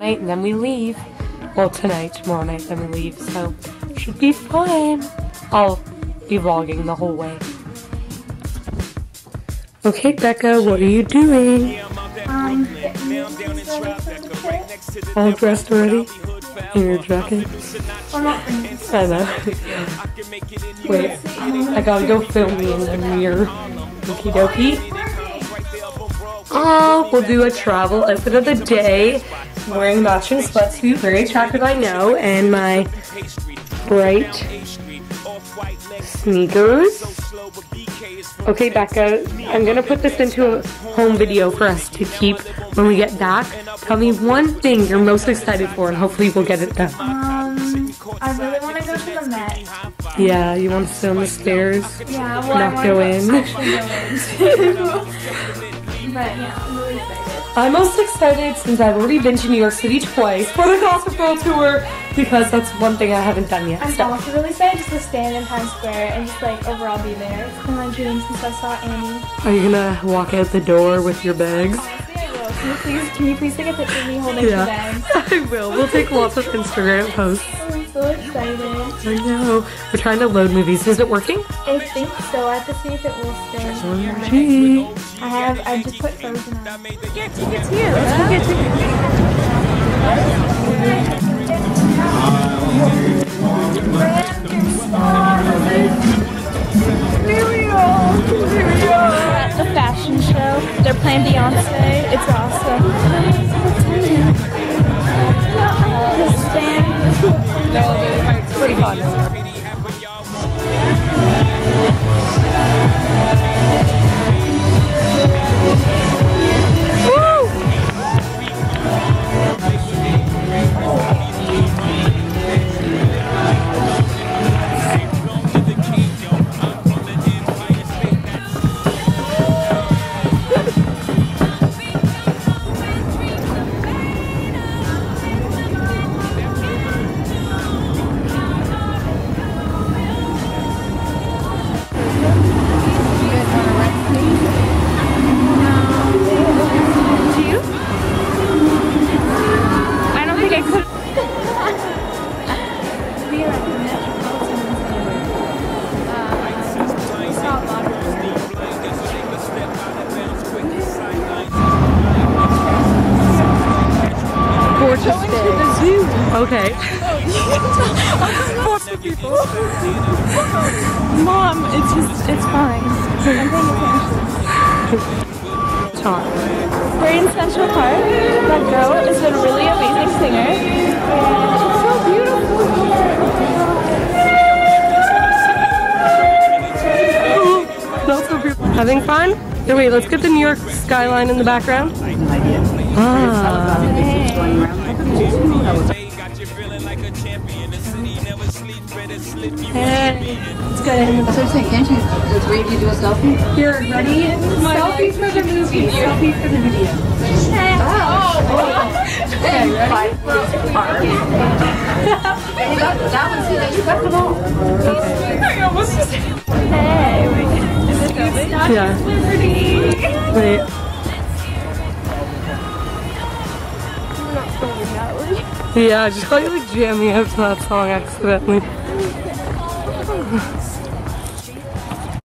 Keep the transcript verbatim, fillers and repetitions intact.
night and then we leave. Well, tonight, tomorrow night, then we leave. So, should be fun. I'll be vlogging the whole way. Okay, Becca, what are you doing? Um, All dressed already? In your jacket? well, not for me. I know. Wait, I gotta go film me in the mirror. Okie dokie. Oh, we'll do a travel outfit of the day. I'm wearing matching sweatsuit, very attractive, I know, and my bright sneakers. Okay, Becca, I'm gonna put this into a home video for us to keep when we get back. Tell me one thing you're most excited for, and hopefully we'll get it done. Um, I really want to go to the Met. Yeah, you want to sit on the stairs? Yeah, well, I Not want go to in. actually go in. But yeah, I'm really excited. I'm most excited since I've already been to New York City twice for the Gossip Girl tour, because that's one thing I haven't done yet. I'm So. also really excited just to stand in Times Square and just like overall be there. It's been my dream since I saw Annie. Are you gonna walk out the door with your bags? Honestly, I will. Can you please, can you please take a picture of me holding Yeah. two bags? I will. We'll take lots of Instagram posts. I'm so excited. I know. We're trying to load movies. Is it working? I think so. I have to see if it will stay. O M G. I have. I just put Frozen on. Get tickets here. Let's go get tickets. Here we go. Here we go. We're at the fashion show. They're playing Beyonce. It's awesome. It's pretty fun. Okay. Mom, it's just, it's fine. I'm paying attention. Talk. We're in Central Park. That girl is a really amazing singer. And she's so beautiful. That's so beautiful. Having fun? Here, wait, let's get the New York skyline in the background. Ah. Hey. It's good. That's what I'm saying, can't you, the three of you do a selfie? You're ready? Selfie for the movie. Selfie for the video. Oh! Hey, ready? That one, see, that you got them all. I almost just... Hey, wait. Is it filming? Yeah. Liberty. Wait. We're not filming that one. Yeah, I just got you like jamming out to that song accidentally.